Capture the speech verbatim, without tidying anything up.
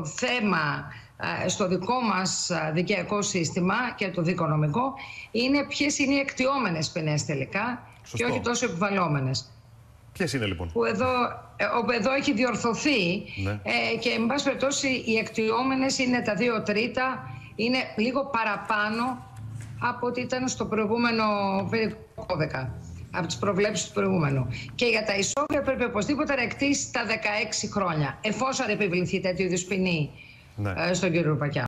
θέμα στο δικό μας δικαιακό σύστημα και το δικονομικό είναι ποιες είναι οι εκτιόμενες ποινές τελικά. Σωστό. Και όχι τόσο επιβαλλόμενες. Ποιες είναι λοιπόν? Που εδώ, εδώ έχει διορθωθεί, ναι. ε, και εν πάση περιπτώσει οι εκτιόμενες είναι τα δύο τρίτα, είναι λίγο παραπάνω από ό,τι ήταν στο προηγούμενο κώδικα, από τις προβλέψεις του προηγούμενου. Και για τα ισόβια πρέπει οπωσδήποτε να εκτίσει τα δεκαέξι χρόνια, εφόσον επιβληθεί τέτοιου είδους ποινή, ναι. ε, στον κύριο Ρουπακιά.